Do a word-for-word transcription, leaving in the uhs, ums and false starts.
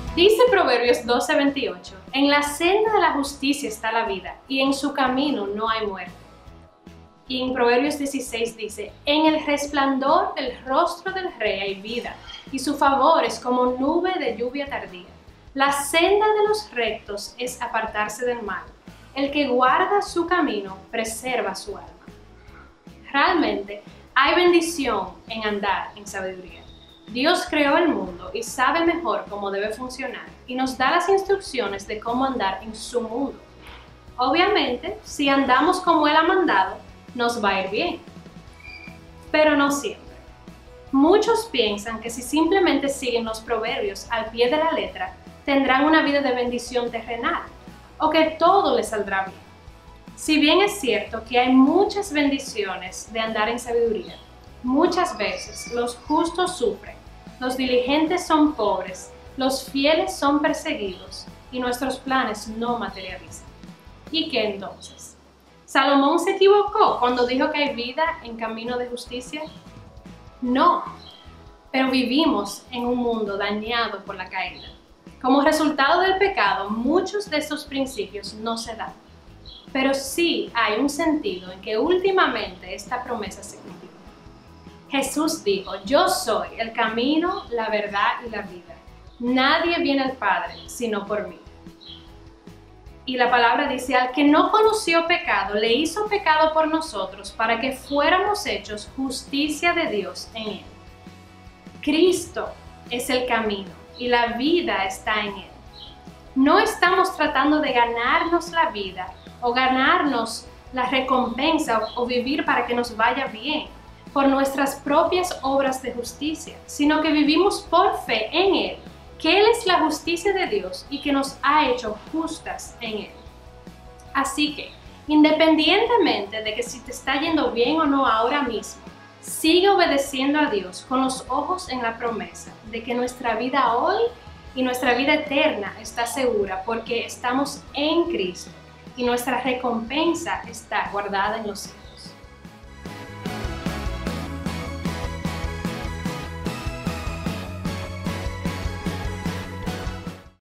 Dice Proverbios doce veintiocho, en la senda de la justicia está la vida, y en su camino no hay muerte. Y en Proverbios dieciséis dice, en el resplandor del rostro del rey hay vida, y su favor es como nube de lluvia tardía. La senda de los rectos es apartarse del mal. El que guarda su camino preserva su alma. Realmente hay bendición en andar en sabiduría. Dios creó el mundo y sabe mejor cómo debe funcionar y nos da las instrucciones de cómo andar en su mundo. Obviamente, si andamos como Él ha mandado, nos va a ir bien. Pero no siempre. Muchos piensan que si simplemente siguen los proverbios al pie de la letra, tendrán una vida de bendición terrenal o que todo les saldrá bien. Si bien es cierto que hay muchas bendiciones de andar en sabiduría, muchas veces los justos sufren, los diligentes son pobres, los fieles son perseguidos y nuestros planes no materializan. ¿Y qué entonces? ¿Salomón se equivocó cuando dijo que hay vida en camino de justicia? No, pero vivimos en un mundo dañado por la caída. Como resultado del pecado, muchos de estos principios no se dan. Pero sí hay un sentido en que últimamente esta promesa se cumplió. Jesús dijo, yo soy el camino, la verdad y la vida. Nadie viene al Padre sino por mí. Y la palabra dice, al que no conoció pecado, le hizo pecado por nosotros para que fuéramos hechos justicia de Dios en él. Cristo es el camino y la vida está en él. No estamos tratando de ganarnos la vida o ganarnos la recompensa o vivir para que nos vaya bien por nuestras propias obras de justicia, sino que vivimos por fe en Él, que Él es la justicia de Dios y que nos ha hecho justas en Él. Así que, independientemente de que si te está yendo bien o no ahora mismo, sigue obedeciendo a Dios con los ojos en la promesa de que nuestra vida hoy y nuestra vida eterna está segura porque estamos en Cristo y nuestra recompensa está guardada en los cielos.